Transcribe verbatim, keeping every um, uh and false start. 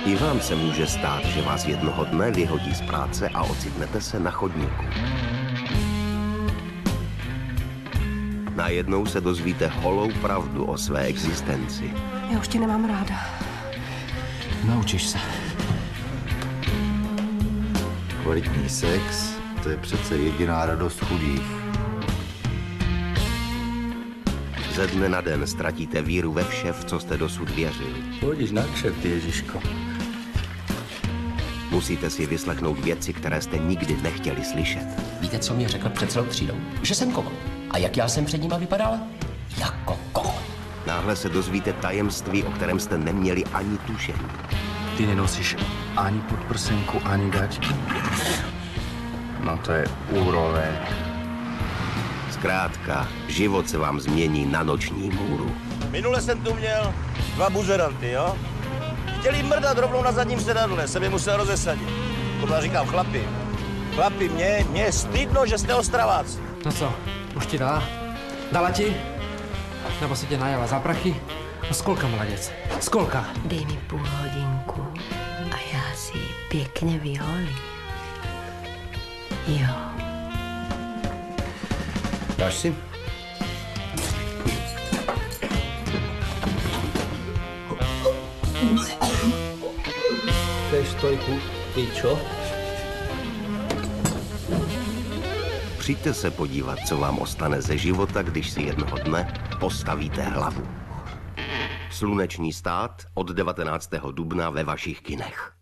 I vám se může stát, že vás jednoho dne vyhodí z práce a ocitnete se na chodníku. Najednou se dozvíte holou pravdu o své existenci. Já už tě nemám ráda. Naučíš se. Kvalitní sex, to je přece jediná radost chudých. Ze dne na den ztratíte víru ve vše, v co jste dosud věřili. Chodíš na kšeft, Ježiško. Musíte si vyslechnout věci, které jste nikdy nechtěli slyšet. Víte, co mě řekl před celou třídou? Že jsem kokon. A jak já jsem před nima vypadal? Jako kokon. Náhle se dozvíte tajemství, o kterém jste neměli ani tušení. Ty nenosíš ani podprsenku, ani gačky. No to je úroveň. Zkrátka, život se vám změní na noční můru. Minule jsem tu měl dva buzeranty, jo? Chtěli mrdat rovnou na zadním sedadle, se mi musel rozesadit. To říkám, chlapi, chlapi, mě, mě je stydno, že jste Ostraváci. No co, už ti dá? Dala ti? Nebo si tě najala za prachy? No skolka, mladec, skolka? Dej mi půl hodinku a já si pěkně vyholím. Jo. Dáš si? Dej stojku, pičo. Přijďte se podívat, co vám ostane ze života, když si jednoho dne postavíte hlavu. Sluneční stát od devatenáctého dubna ve vašich kinech.